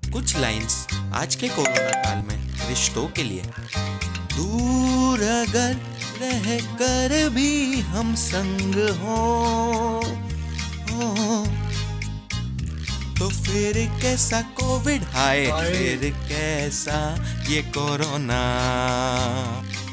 कुछ लाइंस आज के कोरोना काल में रिश्तों के लिए। दूर अगर रह कर भी हम संग हो, तो फिर कैसा कोविड, हाय फिर कैसा ये कोरोना।